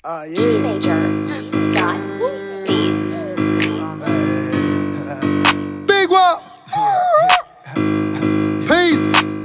Yeah. Major got beats. Big Wop. Peace.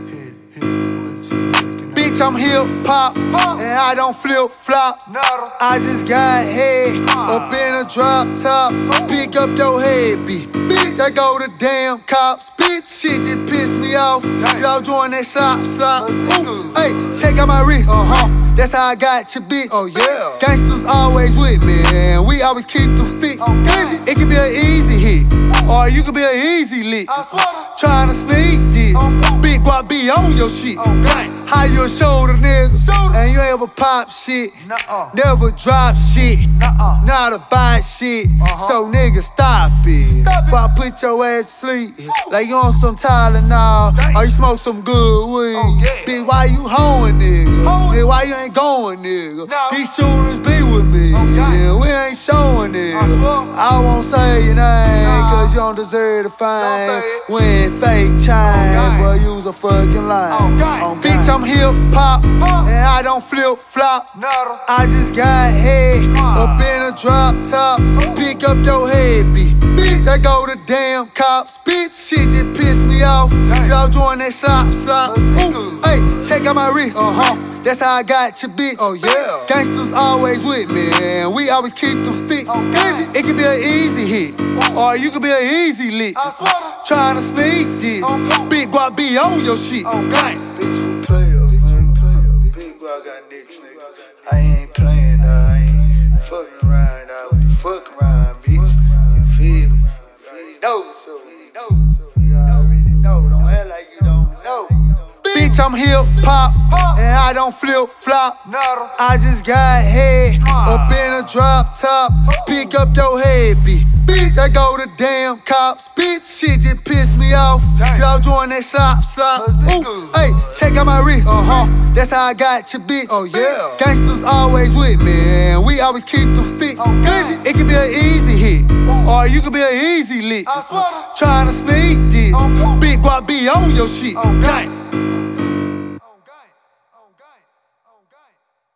Bitch, I'm hip hop, and I don't flip flop. I just got head up in a drop top. Pick up your head, bitch. I go to damn cops, bitch. Shit just pissed me off. Y'all join that slop. Ooh, hey, check out my wrist. That's how I got your bitch. Oh yeah. Gangsters always with me, and we always keep them sticks. It could be an easy hit, or you could be an easy lick. Trying to sneak this. Big Wop be on your shit. How you shoulder, nigga? And you ever pop shit? Never drop shit. Not a buy shit. So nigga, stop it. If I put your ass to sleep, like you on some Tylenol, or you smoke some good weed. Bitch, why you hoeing, nigga? Bitch, why you ain't going, nigga? These shooters be with me, yeah, we ain't showing it. I won't say your name, cause you don't deserve the fame. Win fake chain, but use a fucking line. Bitch, I'm hip hop, and I don't flip flop. I just got head up in a drop top. Pick up your head, bitch. I go to damn cops, bitch. Shit just pissed me off. Y'all join that slop. Ooh, hey, check out my wrist. That's how I got your bitch. Oh yeah. Gangsters always with me, and we always keep them sticks. It could be an easy hit, or you could be an easy lick. Trying to sneak this. Big Wop be on your shit. Bitch, you player. Big Wop got nicks, nigga. I ain't playing, I ain't fucking around, with the fucking around, bitch. You feel me? You know so. You already know. Don't act like you don't know. Bitch, I'm hip hop, and I don't flip flop. I just got head up in a drop top. Pick up your head, bitch. I go to damn cops, bitch. Shit just pissed me off. Y'all join that slop. Ooh, hey, check out my wrist. That's how I got your bitch. Oh yeah. Gangsters always with me, and we always keep them sticks. It could be an easy hit, or you could be an easy lick. Trying to sneak this. Big Wop be on your shit.